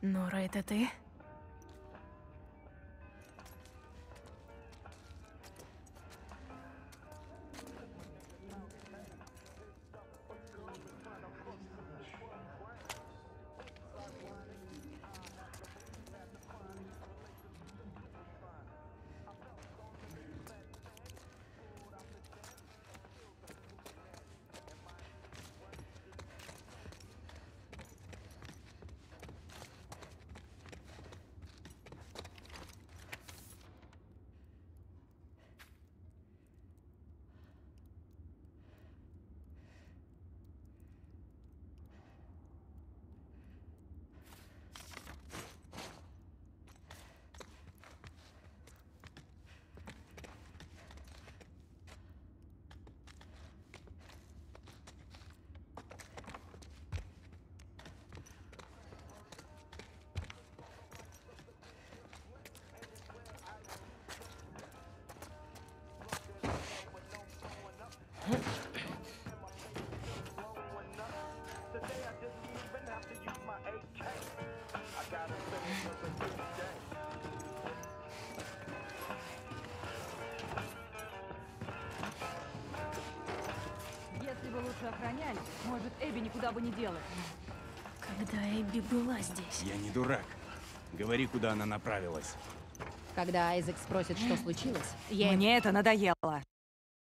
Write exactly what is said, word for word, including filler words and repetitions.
Нора, это ты? Если бы лучше охранялись, может, Эбби никуда бы не делась. Когда Эбби была здесь? Я не дурак. Говори, куда она направилась. Когда Айзек спросит, что случилось, я... Мне это надоело.